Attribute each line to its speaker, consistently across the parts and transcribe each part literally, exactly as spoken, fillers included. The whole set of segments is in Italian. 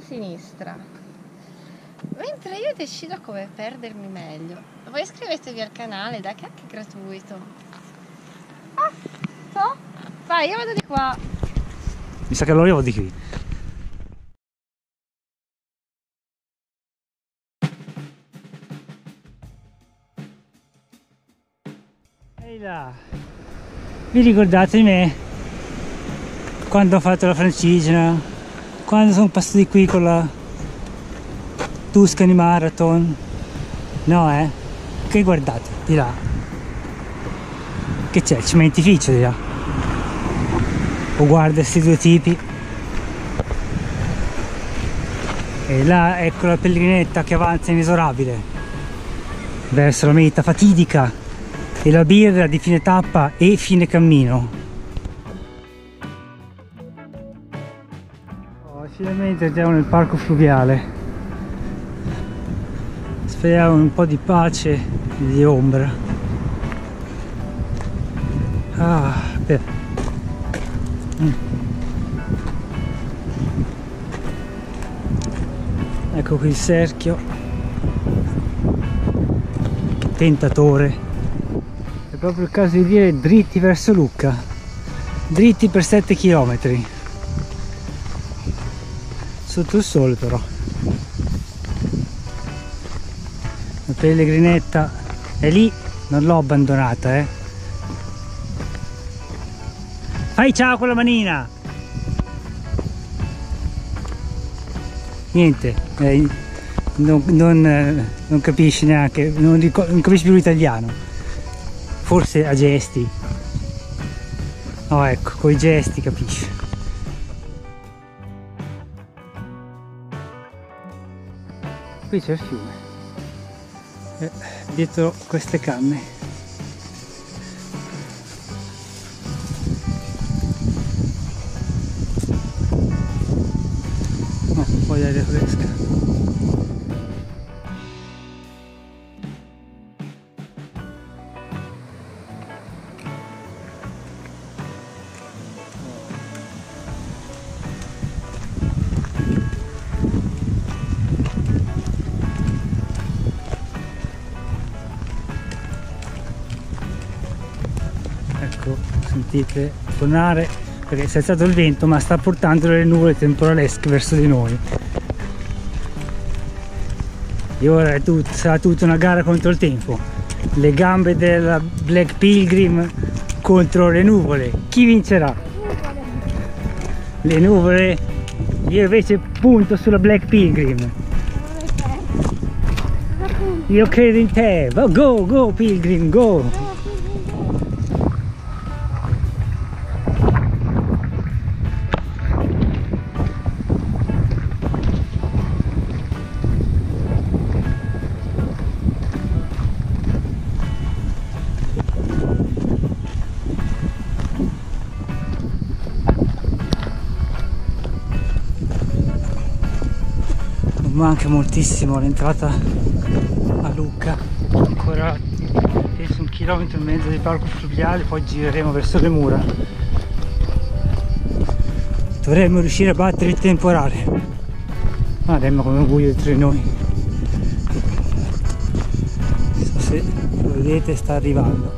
Speaker 1: sinistra. Mentre io decido come perdermi meglio. Voi iscrivetevi al canale, dai, che è anche gratuito. Ah, so? Vai, io vado di qua.
Speaker 2: Mi sa che allora io vado di qui. Ehi là, vi ricordate di me? Quando ho fatto la Francigena? Quando sono passato di qui con la Tuscany Marathon? No, eh? Che guardate, di là. Che c'è? Il cementificio di là. O guarda questi due tipi. E là ecco la pellegrinetta che avanza inesorabile verso la meta fatidica e la birra di fine tappa e fine cammino. Oh, finalmente entriamo nel parco fluviale. Speriamo un po' di pace e di ombra. Ah, beh. Mm. Ecco qui il cerchio. Tentatore. È proprio il caso di dire dritti verso Lucca. Dritti per sette chilometri. Sotto il sole però. La pellegrinetta è lì, non l'ho abbandonata, eh. Fai ciao con la manina! Niente, eh, non, non, eh, non capisci neanche, non, non capisci più l'italiano. Forse a gesti. Oh ecco, con i gesti capisci. Qui c'è il fiume. Eh, dietro queste canne. No, un po' di aria fresca. Ecco, sentite suonare perché si è alzato il vento, ma sta portando le nuvole temporalesche verso di noi. E ora è tut, sarà tutta una gara contro il tempo. Le gambe della Black Pilgrim contro le nuvole. Chi vincerà? Le nuvole. Io invece punto sulla Black Pilgrim. Io credo in te. Go, go Pilgrim, go! Manca moltissimo all'entrata a Lucca, ancora penso un chilometro e mezzo di parco fluviale, poi gireremo verso le mura. Dovremmo riuscire a battere il temporale, ma avremmo come buio dietro di noi. Non so se lo vedete, sta arrivando.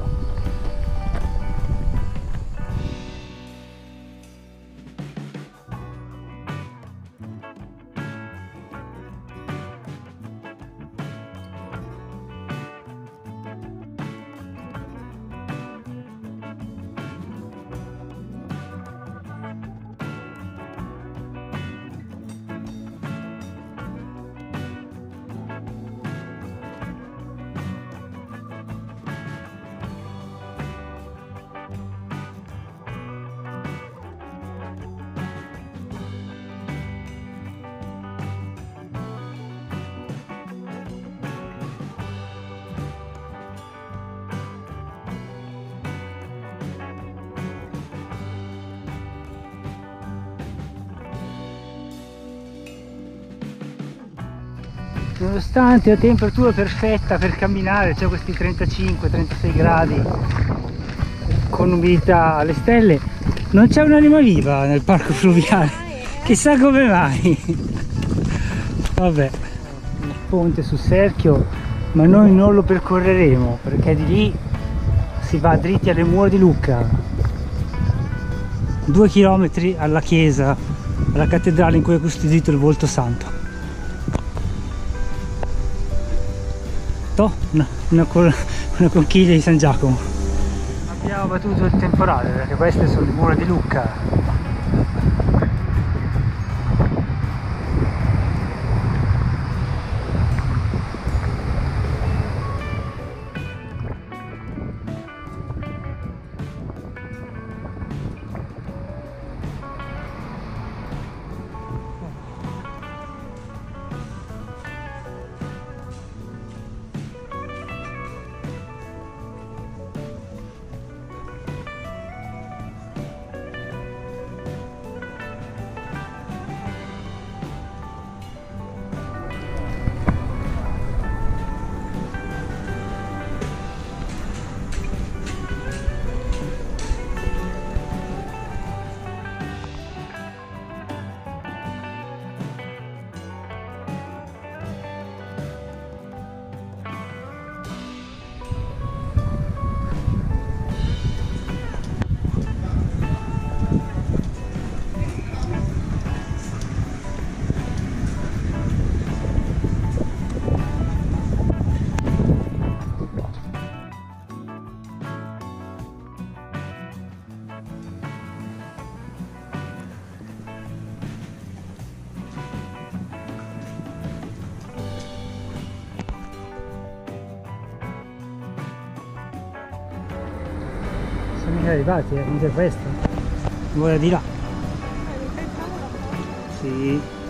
Speaker 2: Nonostante la temperatura perfetta per camminare, cioè questi trentacinque trentasei gradi con umidità alle stelle, non c'è un'anima viva nel parco fluviale. Chissà come mai. Vabbè, il ponte su Serchio, ma noi non lo percorreremo perché di lì si va dritti alle mura di Lucca, due chilometri alla chiesa, alla cattedrale in cui è custodito il volto santo. Toh, una, una, una conchiglia di San Giacomo. Abbiamo battuto il temporale perché queste sono le mura di Lucca. Siamo mica arrivati, eh, non è questo. Ora di là. Sì.